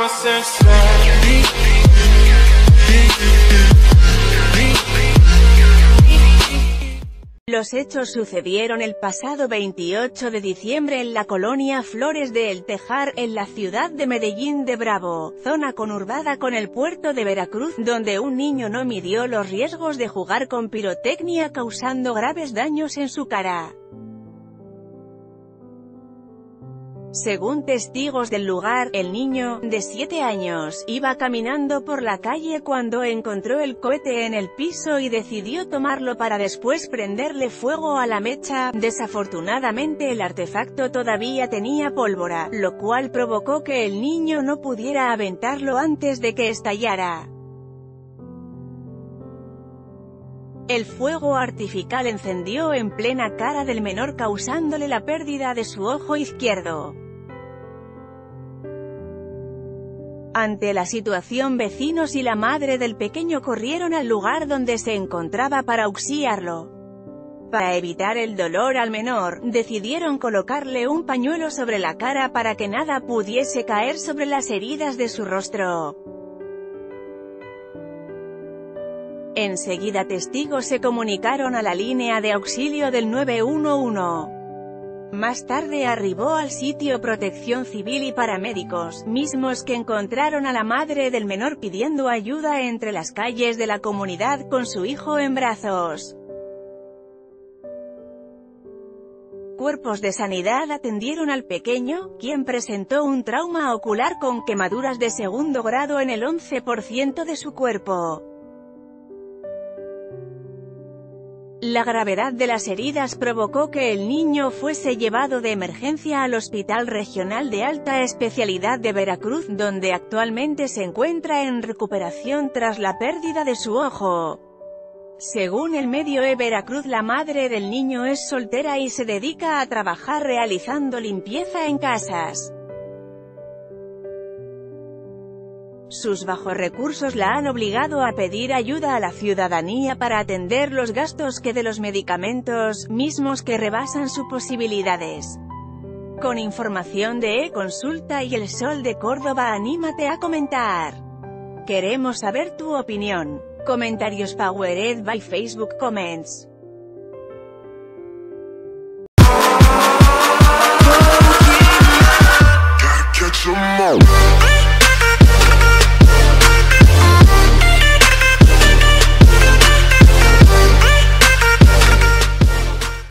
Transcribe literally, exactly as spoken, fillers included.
Los hechos sucedieron el pasado veintiocho de diciembre en la colonia Flores de El Tejar, en la ciudad de Medellín de Bravo, zona conurbada con el puerto de Veracruz, donde un niño no midió los riesgos de jugar con pirotecnia causando graves daños en su cara. Según testigos del lugar, el niño, de siete años, iba caminando por la calle cuando encontró el cohete en el piso y decidió tomarlo para después prenderle fuego a la mecha. Desafortunadamente el artefacto todavía tenía pólvora, lo cual provocó que el niño no pudiera aventarlo antes de que estallara. El fuego artificial encendió en plena cara del menor causándole la pérdida de su ojo izquierdo. Ante la situación, vecinos y la madre del pequeño corrieron al lugar donde se encontraba para auxiliarlo. Para evitar el dolor al menor, decidieron colocarle un pañuelo sobre la cara para que nada pudiese caer sobre las heridas de su rostro. Enseguida testigos se comunicaron a la línea de auxilio del nueve uno uno. Más tarde arribó al sitio Protección Civil y paramédicos, mismos que encontraron a la madre del menor pidiendo ayuda entre las calles de la comunidad con su hijo en brazos. Cuerpos de sanidad atendieron al pequeño, quien presentó un trauma ocular con quemaduras de segundo grado en el once por ciento de su cuerpo. La gravedad de las heridas provocó que el niño fuese llevado de emergencia al Hospital Regional de Alta Especialidad de Veracruz, donde actualmente se encuentra en recuperación tras la pérdida de su ojo. Según el medio E Veracruz, la madre del niño es soltera y se dedica a trabajar realizando limpieza en casas. Sus bajos recursos la han obligado a pedir ayuda a la ciudadanía para atender los gastos que de los medicamentos, mismos que rebasan sus posibilidades. Con información de E-Consulta y El Sol de Córdoba, anímate a comentar. Queremos saber tu opinión. Comentarios powered by Facebook Comments.